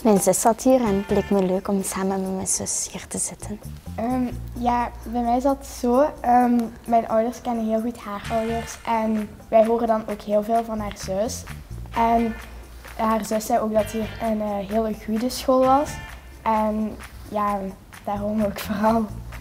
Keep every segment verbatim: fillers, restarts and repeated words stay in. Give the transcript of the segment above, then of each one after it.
Mijn zus zat hier en het leek me leuk om samen met mijn zus hier te zitten. Um, ja, bij mij zat het zo. Um, mijn ouders kennen heel goed haar ouders en wij horen dan ook heel veel van haar zus. En haar zus zei ook dat hier een uh, hele goede school was. En ja, daarom ook vooral.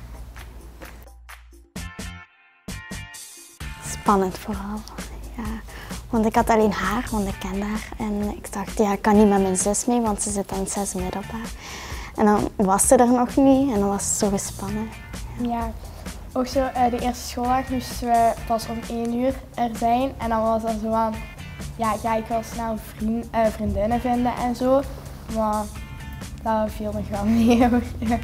Spannend vooral, ja. Want ik had alleen haar, want ik kende haar. En ik dacht, ja, ik kan niet met mijn zus mee, want ze zit aan het zes middelbaar. En dan was ze er nog niet en dan was het zo gespannen. Ja, ja ook zo uh, de eerste schooldag moesten we pas om één uur er zijn. En dan was dat zo van, ja, ga ik wel snel vriend, uh, vriendinnen vinden en zo. Maar dat viel nog wel mee. Ja.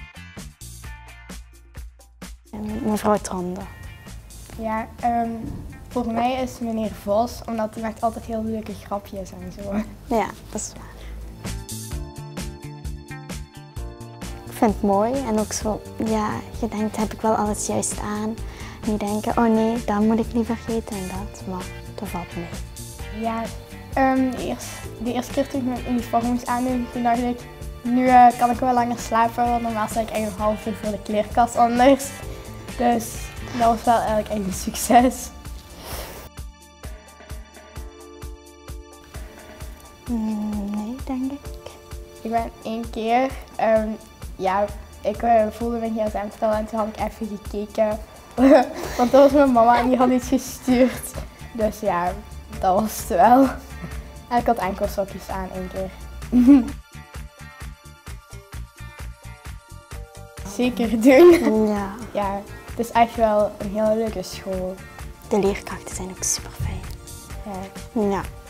En mevrouw Tronde. Ja, um, voor mij is meneer Vos, omdat hij maakt altijd heel leuke grapjes en zo. Ja, dat is waar. Ik vind het mooi en ook zo, ja, je denkt, heb ik wel alles juist aan? En je denkt, oh nee, dat moet ik niet vergeten en dat, maar dat valt mee. Ja, um, de, eerste, de eerste keer toen ik mijn uniform moest aandoen, toen dacht ik, nu uh, kan ik wel langer slapen, want normaal sta ik eigenlijk een half uur voor de kleerkast anders. Dus dat was wel eigenlijk echt een succes. Nee, denk ik. Ik ben één keer, um, ja, ik uh, voelde mijn gsm stil en toen had ik even gekeken. Want dat was mijn mama en die had iets gestuurd. Dus ja, dat was het wel. En ik had enkel sokjes aan één keer. Zeker doen. Ja. Ja, het is echt wel een hele leuke school. De leerkrachten zijn ook super fijn. Ja. Ja.